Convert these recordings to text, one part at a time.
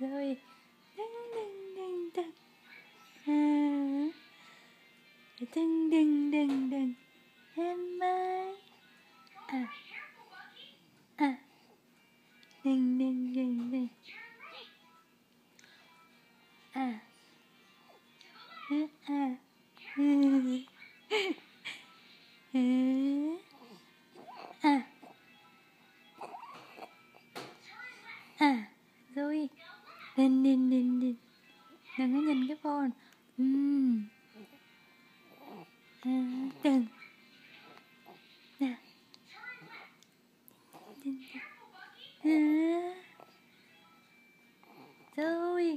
Rồi đừng đừng đừng đừng đừng đừng đừng đừng em ơi đừng đừng đừng đừng Zoey, đừng đừng đừng đừng đừng có nhìn cái phone. Đừng nè, Zoey,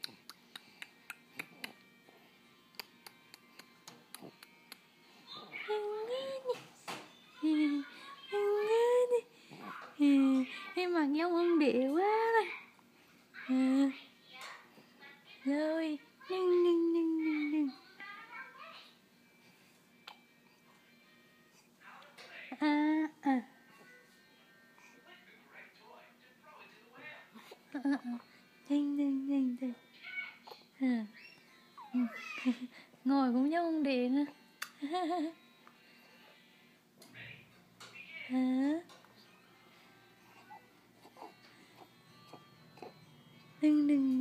em mặc giống ông địa quá này. Rồi đừng đừng đừng đừng đừng đừng đừng đừng đừng ngồi cũng giống ông địa nữa. Đừng đừng